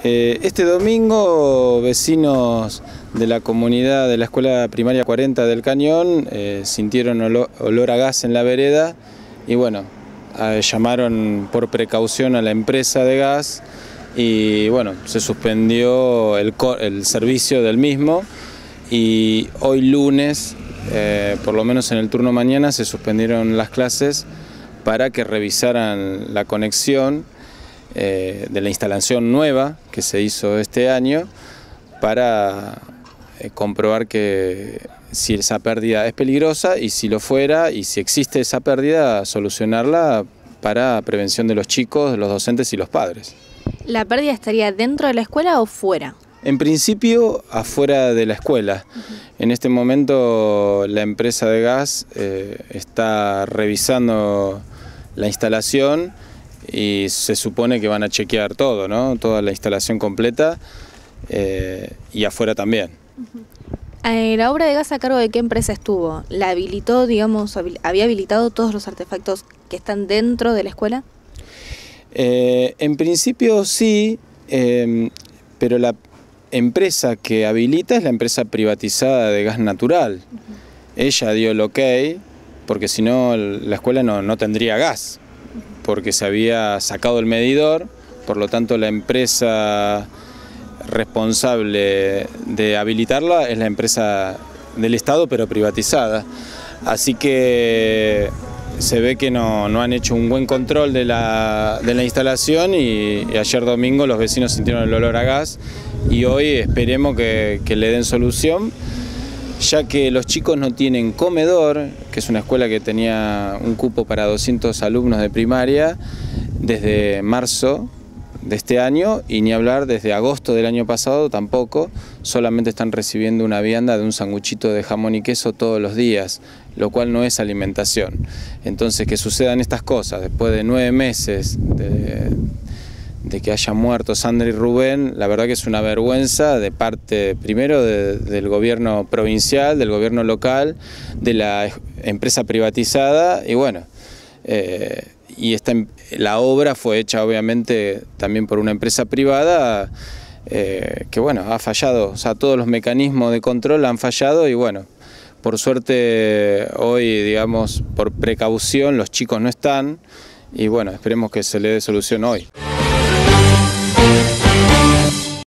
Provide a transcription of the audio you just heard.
Este domingo, vecinos de la comunidad de la Escuela Primaria 40 del Cañón sintieron olor a gas en la vereda y bueno, llamaron por precaución a la empresa de gas y bueno, se suspendió el servicio del mismo y hoy lunes, por lo menos en el turno mañana, se suspendieron las clases para que revisaran la conexión de la instalación nueva que se hizo este año para comprobar que si esa pérdida es peligrosa y si lo fuera y si existe esa pérdida, solucionarla para prevención de los chicos, de los docentes y los padres. ¿La pérdida estaría dentro de la escuela o fuera? En principio, afuera de la escuela. En este momento la empresa de gas está revisando la instalación y se supone que van a chequear todo, ¿no? Toda la instalación completa y afuera también. ¿La obra de gas a cargo de qué empresa estuvo? ¿La habilitó, digamos, había habilitado todos los artefactos que están dentro de la escuela? En principio sí, pero la empresa que habilita es la empresa privatizada de gas natural. Ella dio el ok, porque si no la escuela no tendría gas, porque se había sacado el medidor, por lo tanto la empresa responsable de habilitarla es la empresa del Estado, pero privatizada. Así que se ve que no han hecho un buen control de la instalación y ayer domingo los vecinos sintieron el olor a gas y hoy esperemos que le den solución, ya que los chicos no tienen comedor, que es una escuela que tenía un cupo para 200 alumnos de primaria desde marzo de este año y ni hablar desde agosto del año pasado tampoco, solamente están recibiendo una vianda de un sanguchito de jamón y queso todos los días, lo cual no es alimentación. Entonces que sucedan estas cosas después de 9 meses de que hayan muerto Sandra y Rubén, la verdad que es una vergüenza de parte primero del gobierno provincial, del gobierno local, de la empresa privatizada y bueno, la obra fue hecha obviamente también por una empresa privada que bueno, ha fallado, o sea, todos los mecanismos de control han fallado y bueno, por suerte hoy, digamos, por precaución los chicos no están y bueno, esperemos que se le dé solución hoy.